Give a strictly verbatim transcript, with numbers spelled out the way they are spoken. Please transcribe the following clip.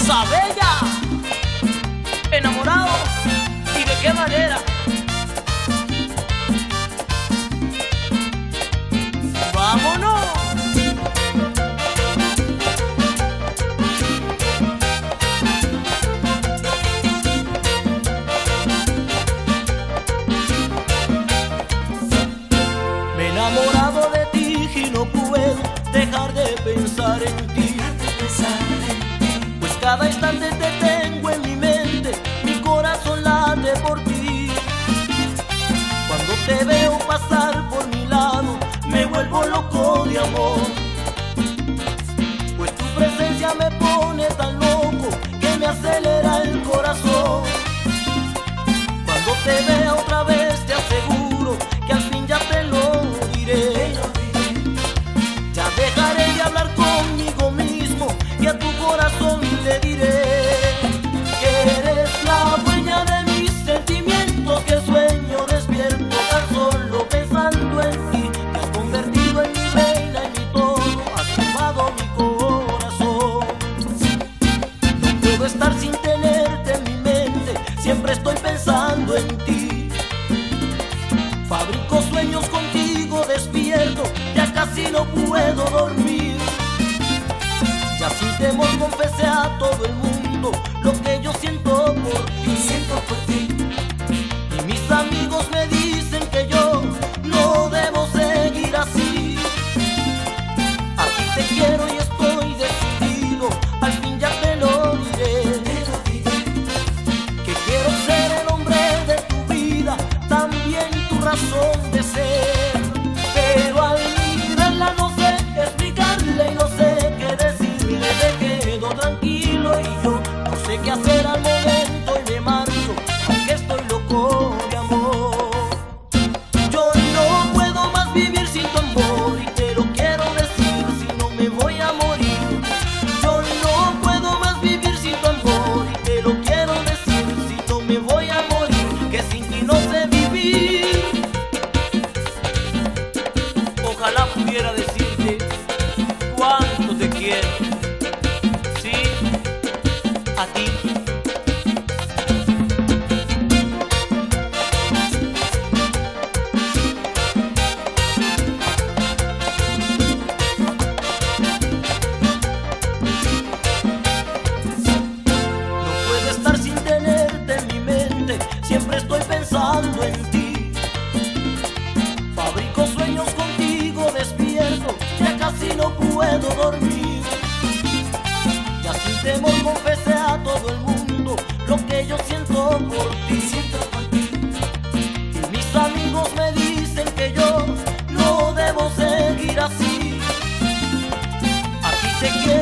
Cosa bella, enamorado, y de qué manera. ¡Vámonos! Me he enamorado de ti y no puedo dejar de pensar en ti. Pues cada instante te tengo en mi mente, mi corazón late por ti. Cuando te veo pasar por mi lado, me vuelvo loco de amor. Pues tu presencia me pone tan loco que me acelera el corazón. Cuando te vea otra vez te aseguro que al fin ya te lo diré. Ya dejaré de hablar conmigo mismo y a tu corazón le diré que eres la dueña de mis sentimientos, que sueño despierto tan solo pensando en ti. Te has convertido en mi reina, en mi todo, has tomado mi corazón. No puedo estar sin tenerte en mi mente, siempre estoy pensando en ti. Fabrico sueños contigo despierto, ya casi no puedo dormir. Ya sin temor confesé a todo el mundo lo que yo siento por ti. Siento por ti. Y mis amigos me dicen que yo no debo seguir así. A ti te quiero y estoy decidido, al fin ya te lo diré. Que quiero ser el hombre de tu vida, también tu razón de ser. Pero al mirarla no sé qué explicarle y no sé qué decirle. Me quedo tranquilo y yo no sé qué hacer al momento y me marcho, aunque estoy loco de amor. Yo no puedo más vivir sin tu amor y te lo quiero decir, si no me voy a morir. Yo no puedo más vivir sin tu amor y te lo quiero decir, si no me voy a morir, que sin ti no sé vivir. Ojalá pudiera decirte cuánto te quiero. Sí, a ti. No puedo estar sin tenerte en mi mente, siempre estoy pensando en ti. Fabrico sueños contigo despierto, ya casi no puedo dormir. Ya sin temor confesé a todo el mundo lo que yo siento por ti. Siento por ti. Y mis amigos me dicen que yo no debo seguir así. A ti te quiero